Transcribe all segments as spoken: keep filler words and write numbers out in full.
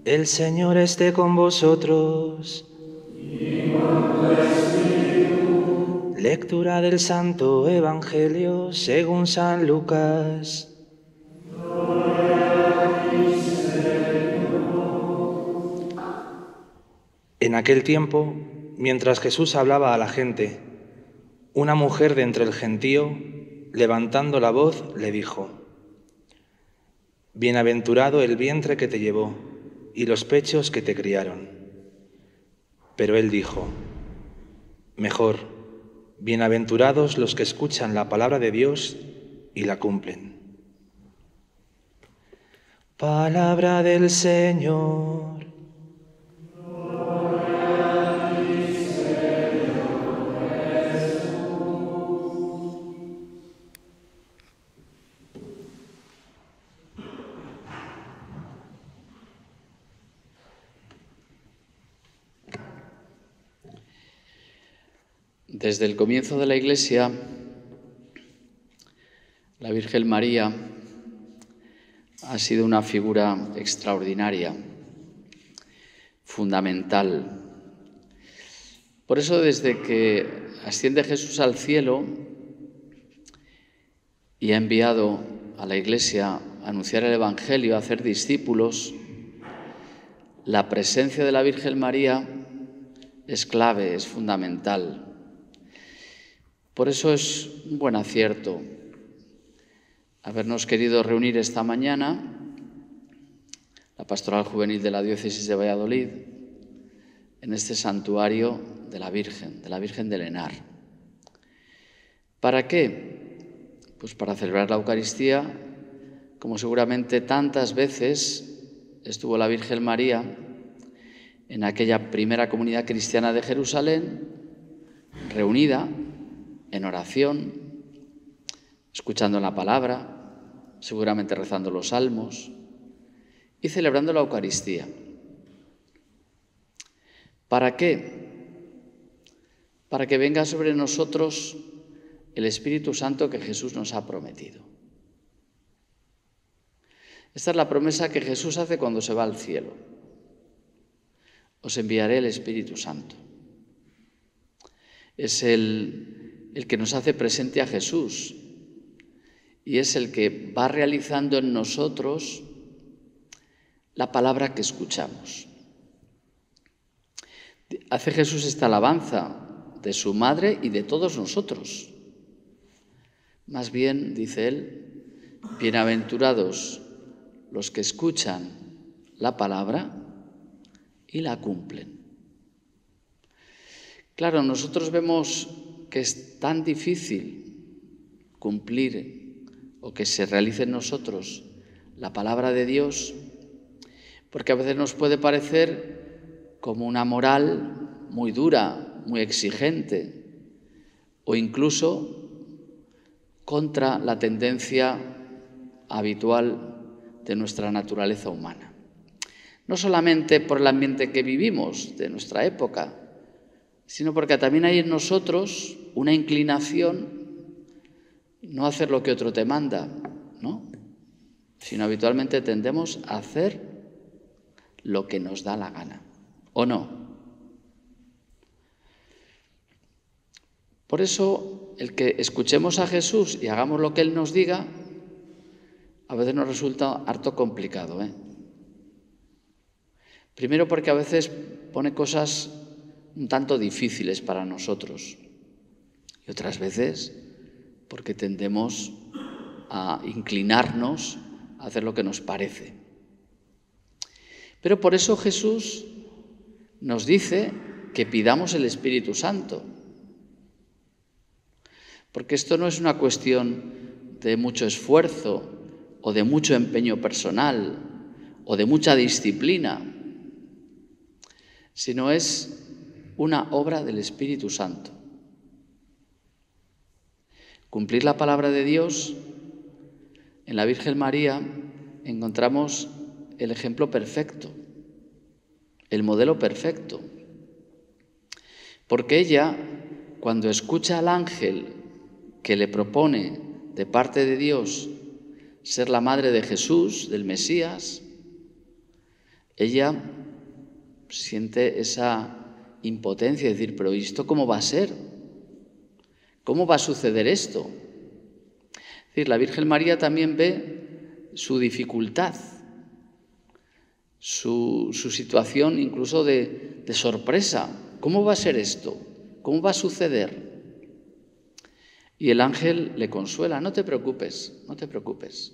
El Señor esté con vosotros. Y con tu espíritu. Lectura del Santo Evangelio según San Lucas. Gloria a ti, Señor. En aquel tiempo, mientras Jesús hablaba a la gente, una mujer de entre el gentío, levantando la voz, le dijo: Bienaventurado el vientre que te llevó y los pechos que te criaron. Pero él dijo: Mejor, bienaventurados los que escuchan la palabra de Dios y la cumplen. Palabra del Señor. Gloria a ti, Señor Jesús. Desde el comienzo de la Iglesia, la Virgen María ha sido una figura extraordinaria, fundamental. Por eso, desde que asciende Jesús al cielo y ha enviado a la Iglesia a anunciar el Evangelio, a hacer discípulos, la presencia de la Virgen María es clave, es fundamental. Por eso es un buen acierto habernos querido reunir esta mañana, la Pastoral Juvenil de la Diócesis de Valladolid, en este santuario de la Virgen, de la Virgen del Henar. ¿Para qué? Pues para celebrar la Eucaristía, como seguramente tantas veces estuvo la Virgen María en aquella primera comunidad cristiana de Jerusalén, reunida en oración, escuchando la palabra, seguramente rezando los salmos y celebrando la Eucaristía. ¿Para qué? Para que venga sobre nosotros el Espíritu Santo que Jesús nos ha prometido. Esta es la promesa que Jesús hace cuando se va al cielo. Os enviaré el Espíritu Santo. Es el el que nos hace presente a Jesús y es el que va realizando en nosotros la palabra que escuchamos. Hace Jesús esta alabanza de su madre y de todos nosotros. Más bien, dice él, bienaventurados los que escuchan la palabra y la cumplen. Claro, nosotros vemos que es tan difícil cumplir o que se realice en nosotros la palabra de Dios, porque a veces nos puede parecer como una moral muy dura, muy exigente, o incluso contra la tendencia habitual de nuestra naturaleza humana. No solamente por el ambiente que vivimos, de nuestra época, sino porque también hay en nosotros una inclinación no a hacer lo que otro te manda, ¿no? Sino habitualmente tendemos a hacer lo que nos da la gana, ¿o no? Por eso, el que escuchemos a Jesús y hagamos lo que Él nos diga, a veces nos resulta harto complicado, ¿eh? Primero porque a veces pone cosas un tanto difíciles para nosotros y otras veces porque tendemos a inclinarnos a hacer lo que nos parece. Pero por eso Jesús nos dice que pidamos el Espíritu Santo, porque esto no es una cuestión de mucho esfuerzo o de mucho empeño personal o de mucha disciplina, sino es una obra del Espíritu Santo. Cumplir la palabra de Dios, en la Virgen María encontramos el ejemplo perfecto, el modelo perfecto. Porque ella, cuando escucha al ángel que le propone de parte de Dios ser la madre de Jesús, del Mesías, ella siente esa impotencia, de decir, pero ¿y esto cómo va a ser? ¿Cómo va a suceder esto? Es decir, la Virgen María también ve su dificultad, su, su situación incluso de, de sorpresa. ¿Cómo va a ser esto? ¿Cómo va a suceder? Y el ángel le consuela, no te preocupes, no te preocupes.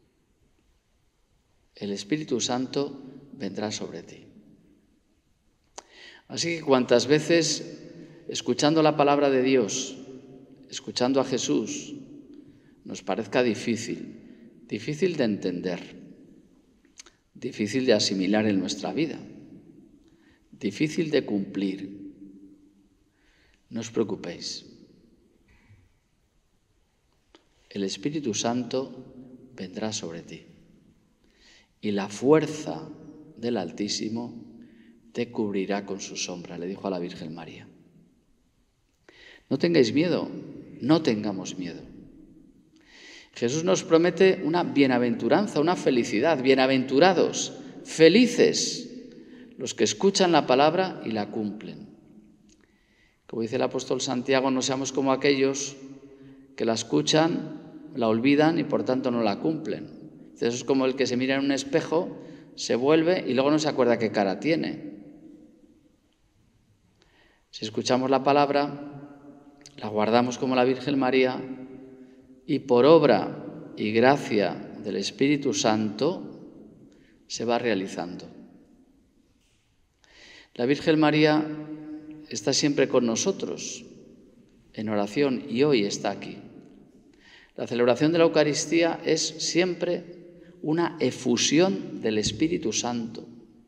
El Espíritu Santo vendrá sobre ti. Así que cuantas veces, escuchando la palabra de Dios, escuchando a Jesús, nos parezca difícil, difícil de entender, difícil de asimilar en nuestra vida, difícil de cumplir, no os preocupéis. El Espíritu Santo vendrá sobre ti y la fuerza del Altísimo te cubrirá con su sombra, le dijo a la Virgen María. No tengáis miedo, no tengamos miedo. Jesús nos promete una bienaventuranza, una felicidad. Bienaventurados, felices los que escuchan la palabra y la cumplen. Como dice el apóstol Santiago, no seamos como aquellos que la escuchan, la olvidan y por tanto no la cumplen. Eso es como el que se mira en un espejo, se vuelve y luego no se acuerda qué cara tiene. Si escuchamos la palabra, la guardamos como la Virgen María y por obra y gracia del Espíritu Santo se va realizando. La Virgen María está siempre con nosotros en oración y hoy está aquí. La celebración de la Eucaristía es siempre una efusión del Espíritu Santo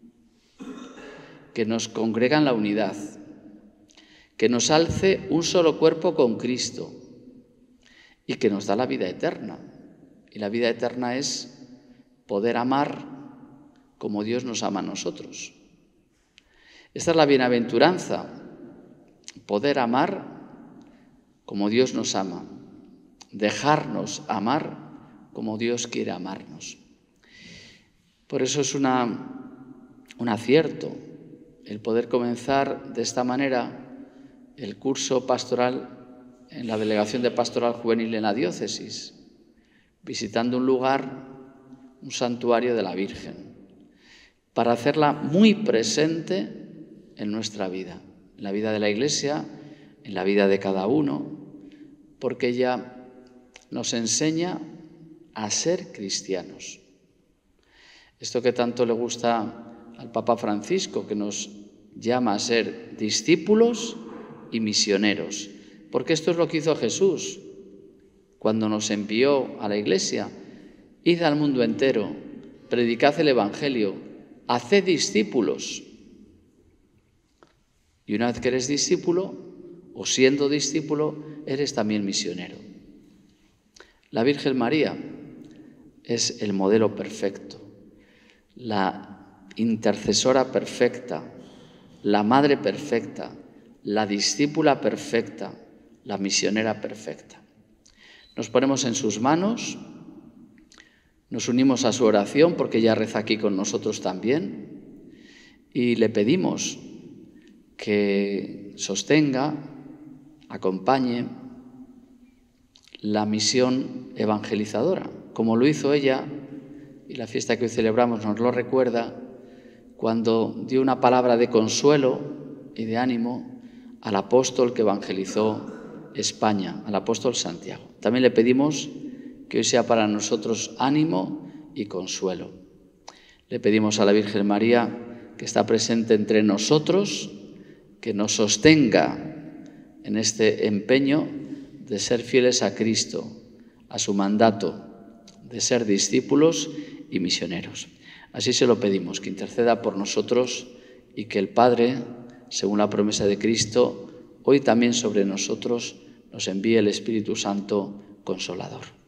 que nos congrega en la unidad, que nos alce un solo cuerpo con Cristo y que nos da la vida eterna. Y la vida eterna es poder amar como Dios nos ama a nosotros. Esta es la bienaventuranza, poder amar como Dios nos ama, dejarnos amar como Dios quiere amarnos. Por eso es una, un acierto el poder comenzar de esta manera el curso pastoral en la Delegación de Pastoral Juvenil en la diócesis, visitando un lugar, un santuario de la Virgen, para hacerla muy presente en nuestra vida, en la vida de la Iglesia, en la vida de cada uno, porque ella nos enseña a ser cristianos. Esto que tanto le gusta al Papa Francisco, que nos llama a ser discípulos y misioneros, porque esto es lo que hizo Jesús cuando nos envió a la Iglesia. Id al mundo entero, predicad el Evangelio, haced discípulos. Y una vez que eres discípulo, o siendo discípulo, eres también misionero. La Virgen María es el modelo perfecto, la intercesora perfecta, la madre perfecta, la discípula perfecta, la misionera perfecta. Nos ponemos en sus manos, nos unimos a su oración porque ella reza aquí con nosotros también y le pedimos que sostenga, acompañe la misión evangelizadora, como lo hizo ella, y la fiesta que hoy celebramos nos lo recuerda, cuando dio una palabra de consuelo y de ánimo al apóstol que evangelizó España, al apóstol Santiago. También le pedimos que hoy sea para nosotros ánimo y consuelo. Le pedimos a la Virgen María, que está presente entre nosotros, que nos sostenga en este empeño de ser fieles a Cristo, a su mandato, de ser discípulos y misioneros. Así se lo pedimos, que interceda por nosotros y que el Padre, según la promesa de Cristo, hoy también sobre nosotros nos envíe el Espíritu Santo Consolador.